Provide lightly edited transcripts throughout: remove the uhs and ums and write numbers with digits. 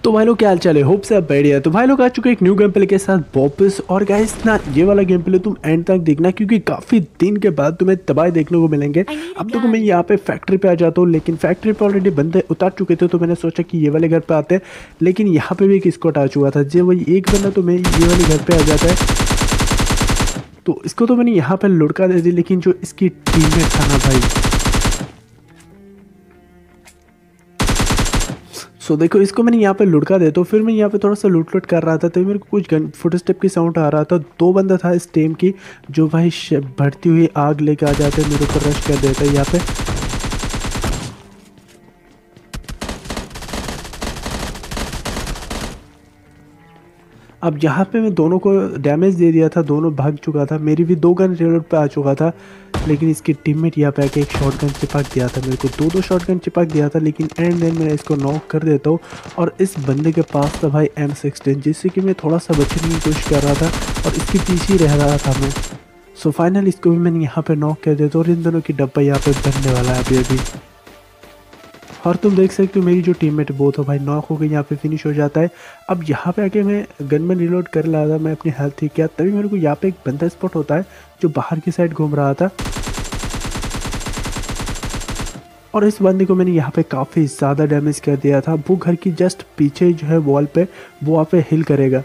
तो भाई लोग क्या हाल चाल है, होप से आप बढ़िया। तो भाई लोग आ चुके हैं एक न्यू गेम प्ले के साथ वापस। और गाइस ना ये वाला गेम प्ले तुम एंड तक देखना, क्योंकि काफ़ी दिन के बाद तुम्हें तबाही देखने को मिलेंगे। अब देखो मैं यहाँ पे फैक्ट्री पे आ जाता हूँ, लेकिन फैक्ट्री पे ऑलरेडी बंदे उतार चुके थे, तो मैंने सोचा कि ये वाले घर पे आते हैं। लेकिन यहाँ पे भी एक स्क्वाड आ चुका था, जो वही एक बंदा तो मैं ये वाले घर पे आ जाता है। तो इसको तो मैंने यहाँ पे लुढ़का दे दी, लेकिन जो इसकी टीममेट था ना भाई, सो देखो इसको मैंने यहाँ पे लुढ़का दे, तो फिर मैं यहाँ पे थोड़ा सा लूट कर रहा था, तो मेरे को कुछ गन फुटस्टेप की साउंड आ रहा था। दो बंदा था इस टीम की, जो भाई बढ़ती हुई आग लेके आ जाते, मेरे ऊपर रश कर देता है यहाँ पे। अब यहाँ पे मैं दोनों को डैमेज दे दिया था, दोनों भाग चुका था, मेरी भी दो गन रिलोड पे आ चुका था। लेकिन इसकी टीममेट यहाँ पे आके एक शॉटगन चिपक दिया था, मेरे को दो शॉटगन चिपक दिया था। लेकिन एंड देन मैं इसको नॉक कर देता हूँ। और इस बंदे के पास था भाई M16, जिससे कि मैं थोड़ा सा बचने की कोशिश कर रहा था और इसके पीछे ही रह रहा था मैं। सो फाइनल इसको भी मैंने यहाँ पे नॉक कर देता हूँ, और इन दोनों की डब्बा यहाँ पे बनने वाला है अभी। और तुम देख सकते हो मेरी जो टीममेट वो तो भाई नॉक हो गई, यहाँ पे फिनिश हो जाता है। अब यहाँ पे आके मैं गन में रिलोड कर रहा था, मैं अपनी हेल्थ ठीक किया, तभी मेरे को यहाँ पे एक बंदा स्पॉट होता है जो बाहर की साइड घूम रहा था। और इस बंदे को मैंने यहाँ पे काफ़ी ज़्यादा डैमेज कर दिया था। वो घर की जस्ट पीछे जो है वॉल पे, वो वहाँ पे हिल करेगा।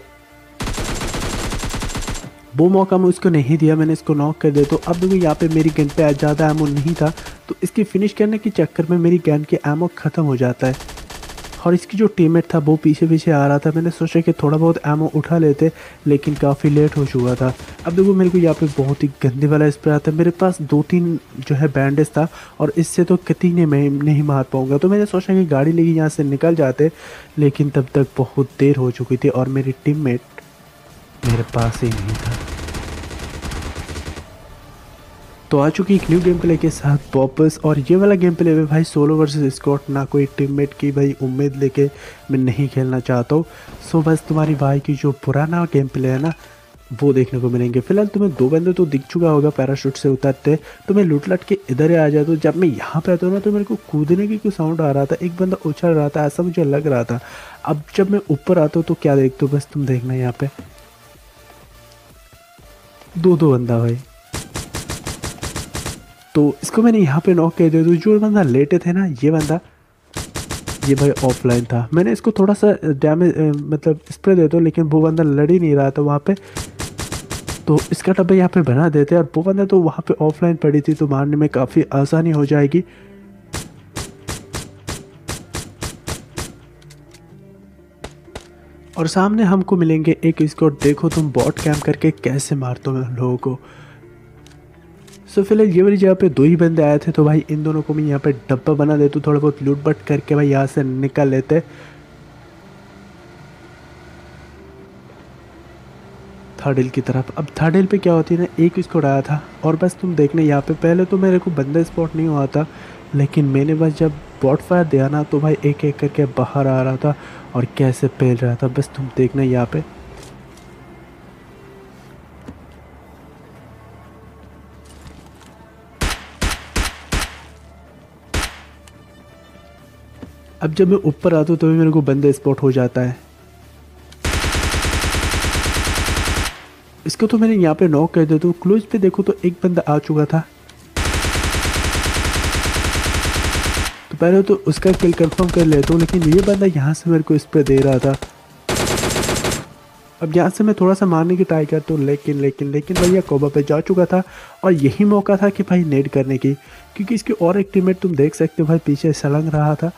वो मौका मैं उसको नहीं दिया, मैंने इसको नॉक कर दिया। तो अब देखो यहाँ पे मेरी गन पे ज़्यादा एमो नहीं था, तो इसकी फिनिश करने के चक्कर में मेरी गन के एमो ख़त्म हो जाता है। और इसकी जो टीममेट था वो पीछे पीछे आ रहा था, मैंने सोचा कि थोड़ा बहुत एमो उठा लेते, लेकिन काफ़ी लेट हो चुका था। अब देखो मेरे को यहाँ पे बहुत ही गंदे वाला स्प्रे आता है, मेरे पास 2-3 जो है बैंडेज था, और इससे तो कतई नहीं मार पाऊँगा। तो मैंने सोचा कि गाड़ी लेके यहाँ से निकल जाते, लेकिन तब तक बहुत देर हो चुकी थी और मेरी टीममेट मेरे पास ही नहीं था। तो आ चुकी एक न्यू गेम प्ले के साथ वापस। और ये वाला गेम प्ले में भाई सोलो वर्सेस स्क्वाड, ना कोई टीममेट की भाई उम्मीद लेके मैं नहीं खेलना चाहता हूँ। सो बस तुम्हारी भाई की जो पुराना गेम प्ले है ना, वो देखने को मिलेंगे। फिलहाल तुम्हें दो बंदे तो दिख चुका होगा पैराशूट से उतरते, तो मैं लूट लट के इधर ही आ जाता हूँ। जब मैं यहाँ पे आता हूँ ना, तो मेरे को कूदने की कोई साउंड आ रहा था, एक बंदा उछल रहा था, ऐसा मुझे लग रहा था। अब जब मैं ऊपर आता हूँ तो क्या देखता हूँ, बस तुम देखना यहाँ पे दो बंदा भाई। तो इसको मैंने यहाँ पे नॉक कर दिया। तो जो बंदा लेटे थे ना, ये भाई ऑफलाइन था। मैंने इसको थोड़ा सा डैमेज मतलब स्प्रे दे दो, लेकिन वो बंदा लड़ ही नहीं रहा था वहाँ पे। तो इसका डब्बा यहाँ पे बना देते, और वो बंदा तो वहाँ पे ऑफलाइन पड़ी थी, तो मारने में काफ़ी आसानी हो जाएगी। और सामने हमको मिलेंगे एक स्क्वाड। देखो तुम बॉट कैम्प करके कैसे मारते हो लोगों को। सो फिलहाल ये वाली जगह पे दो ही बंदे आए थे, तो भाई इन दोनों को मैं यहाँ पे डब्बा बना देता हूँ, थोड़ा बहुत लूट बट करके भाई यहाँ से निकल लेते। थर्ड हिल की तरफ। अब थर्ड हिल पे क्या होती है ना, एक स्क्वाड आया था, और बस तुम देखना यहाँ पे पहले तो मेरे को बंदा स्पॉट नहीं हुआ था, लेकिन मैंने बस जब बॉट फायर दिया ना, तो भाई एक एक करके बाहर आ रहा था और कैसे पेल रहा था, बस तुम देखना यहाँ पे। अब जब मैं ऊपर आता हूँ तो भी मेरे को बंदा स्पॉट हो जाता है। इसको तो मैंने यहाँ पे नॉक कर देता हूँ। क्लोज पे देखो तो एक बंदा आ चुका था, तो पहले तो उसका किल कंफर्म कर लेता हूँ, लेकिन ये बंदा यहाँ से मेरे को स्प्रे दे रहा था। अब यहाँ से मैं थोड़ा सा मारने की ट्राई करता हूँ, लेकिन भैया कोबा पे जा चुका था। और यही मौका था कि भाई नेड करने की, क्योंकि इसकी और एक टीममेट तुम देख सकते हो भाई पीछे सलंग रहा था।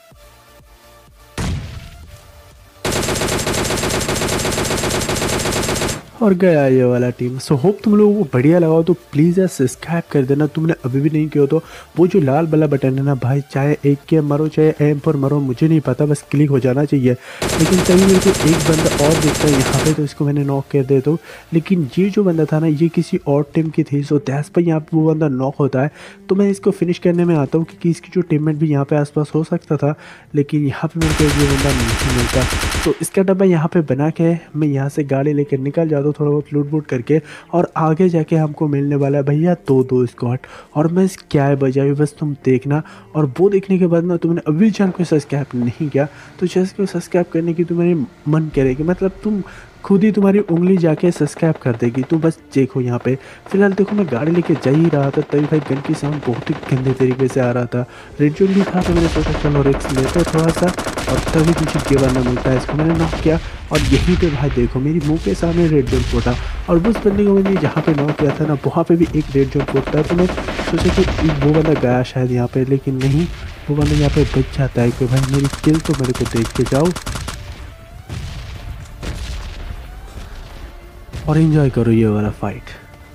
और गया ये वाला टीम। सो होप तुम लोगों को बढ़िया लगा हो, तो प्लीज़ यार सब्सक्राइब कर देना, तुमने अभी भी नहीं किया तो। वो जो लाल वाला बटन है ना भाई, चाहे एक के मरो चाहे एम पर मरो, मुझे नहीं पता, बस क्लिक हो जाना चाहिए। लेकिन तभी मेरे को एक बंदा और दिखता है यहाँ पे, तो इसको मैंने नॉक कर देता हूँ। लेकिन ये जो बंदा था ना, ये किसी और टीम की थी। सो दैट्स पर यहाँ पर वो बंदा नॉक होता है, तो मैं इसको फिनिश करने में आता हूँ, क्योंकि इसकी जो टीममेट भी यहाँ पे आसपास हो सकता था, लेकिन यहाँ पे मेरे को ये बंदा नहीं मिलता। तो इसका इसका डब्बा यहाँ पे बना के मैं यहाँ से गाड़ी लेकर निकल जाता हूँ, थोड़ा बहुत लूट बूट करके। और आगे जाके हमको मिलने वाला है भैया दो स्क्वाड, और मैं क्या है बजाई बस तुम देखना। और वो देखने के बाद ना तुमने अभी चैनल को सब्सक्राइब नहीं किया तो चैनल को सब्सक्राइब करने की तुम्हारी मन करेगी, मतलब तुम खुद ही तुम्हारी उंगली जाके सब्सक्राइब कर देगी। तो बस देखो यहाँ पे फिलहाल देखो मैं गाड़ी लेके जा ही रहा था, तभी भाई गन की साउंड बहुत ही गंदे तरीके से आ रहा था। रेड जोन भी था तो मैंने सोचा चलो रिस्क लेते हैं थोड़ा सा, और तभी मुझे गेवर ना मिलता है, इसको मैंने नॉक किया। और यहीं पे भाई देखो मेरी मुंह के सामने रेड जोन फूटा, और उस बंदे को मैंने जहाँ पे नॉक किया था ना वहाँ पे भी एक रेड जोन फूटता है। तो मैं सोचा कि वो बंदा गया शायद यहाँ पे, लेकिन नहीं, वो बंदा यहाँ पे बच जाता है कि भाई मेरी किल तो मेरे को देख के जाओ और एंजॉय करो ये वाला फाइट।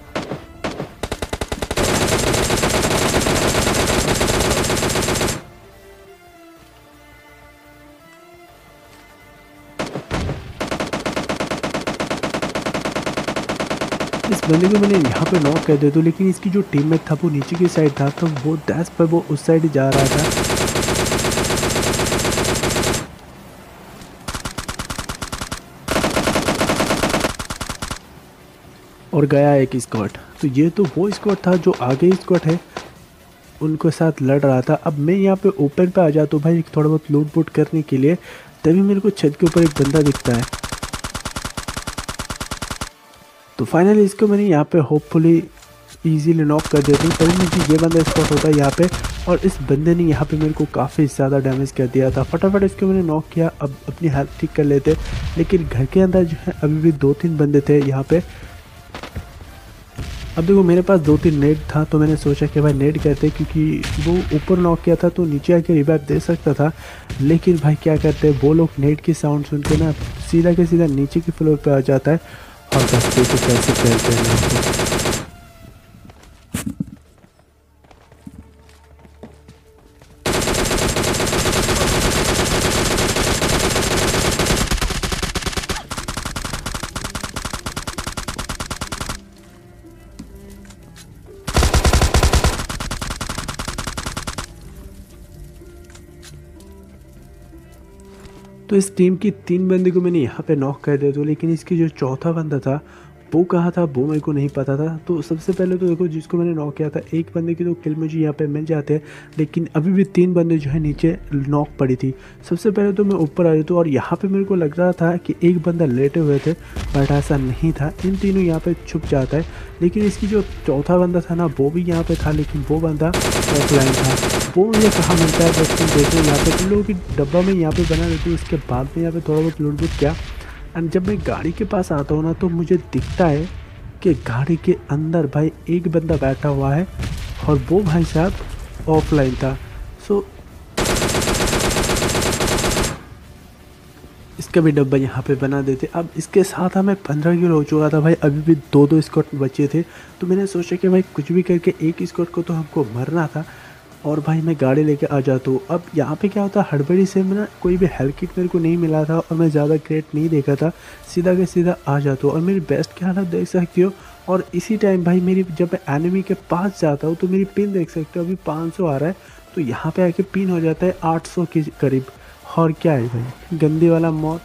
इस बंदे को मैंने यहाँ पे नॉक कर दिया तो, लेकिन इसकी जो टीममेट था वो नीचे की साइड था, तो वो डैश पर वो उस साइड जा रहा था। और गया एक स्क्वाड, तो ये तो वो स्क्वाड था जो आगे स्क्वाड है उनके साथ लड़ रहा था। अब मैं यहाँ पे ओपन पे आ जाता हूँ भाई थोड़ा बहुत लूट बूट करने के लिए, तभी मेरे को छत के ऊपर एक बंदा दिखता है। तो फाइनली इसको मैंने यहाँ पे होपफुली इजीली नॉक कर देता हूँ, तभी मुझे ये बंदा स्पॉट होता है यहाँ पे। और इस बंदे ने यहाँ पे मेरे को काफ़ी ज़्यादा डैमेज कर दिया था। फटाफट इसको मैंने नॉक किया, अब अपनी हेल्थ ठीक कर लेते, लेकिन घर के अंदर जो है अभी भी 2-3 बंदे थे यहाँ पे। अब देखो मेरे पास 2-3 नेट था, तो मैंने सोचा कि भाई नेट करते, क्योंकि वो ऊपर नॉक किया था तो नीचे आके रिवाइव दे सकता था। लेकिन भाई क्या करते हैं वो लोग नेट की साउंड सुन के ना सीधा के सीधा नीचे की फ्लोर पे आ जाता है, और बस देखो कैसे खेलते हैं आपको। तो इस टीम की 3 बंदे को मैंने यहाँ पे नॉक कर दिया, तो लेकिन इसकी जो चौथा बंदा था वो कहाँ था वो मेरे को नहीं पता था। तो सबसे पहले तो देखो जिसको मैंने नॉक किया था एक बंदे की तो किल मुझे यहाँ पे मिल जाते हैं, लेकिन अभी भी 3 बंदे जो है नीचे नॉक पड़ी थी। सबसे पहले तो मैं ऊपर आया तो, और यहाँ पे मेरे को लग रहा था कि एक बंदा लेटे हुए थे, बट ऐसा नहीं था, इन तीनों यहाँ पे छुप जाता है। लेकिन इसकी जो चौथा बंदा था ना वो भी यहाँ पे था, लेकिन वो बंदा ऑफलाइन था। वो मुझे कहाँ मिलता है बस तुम देखो यहाँ पे तुम लोगों की डब्बा में यहाँ पे बना देती हूँ। उसके बाद में यहाँ पे थोड़ा बहुत लूट बूट किया, एंड जब मैं गाड़ी के पास आता हूँ ना तो मुझे दिखता है कि गाड़ी के अंदर भाई एक बंदा बैठा हुआ है, और वो भाई साहब ऑफलाइन था। सो इसका भी डब्बा यहाँ पे बना देते। अब इसके साथ हमें 15 किलो हो चुका था भाई, अभी भी 2-2 स्क्वाड बचे थे। तो मैंने सोचा कि भाई कुछ भी करके एक स्क्वाड को तो हमको मरना था, और भाई मैं गाड़ी लेके आ जाता हूँ। अब यहाँ पे क्या होता है हड़बड़ी से मैं ना कोई भी हेल्थ किट मेरे को नहीं मिला था, और मैं ज़्यादा क्रेट नहीं देखा था, सीधा के सीधा आ जाता हूँ। और मेरी बेस्ट की हालत देख सकती हो। और इसी टाइम भाई मेरी जब मैं एनिमी के पास जाता हूँ तो मेरी पिन देख सकते हो अभी 500 आ रहा है, तो यहाँ पे आके पिन हो जाता है 800 के करीब। और क्या है भाई गंदी वाला मौत।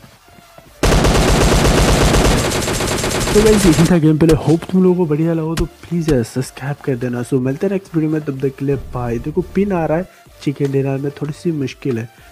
तो गाइस यही था गेम प्ले, होप तुम लोगों को बढ़िया लगा तो प्लीज़ सब्सक्राइब कर देना। सो मिलते हैं नेक्स्ट वीडियो में, तब तक के लिए बाय। देखो पिन आ रहा है चिकन डिनर में, थोड़ी सी मुश्किल है।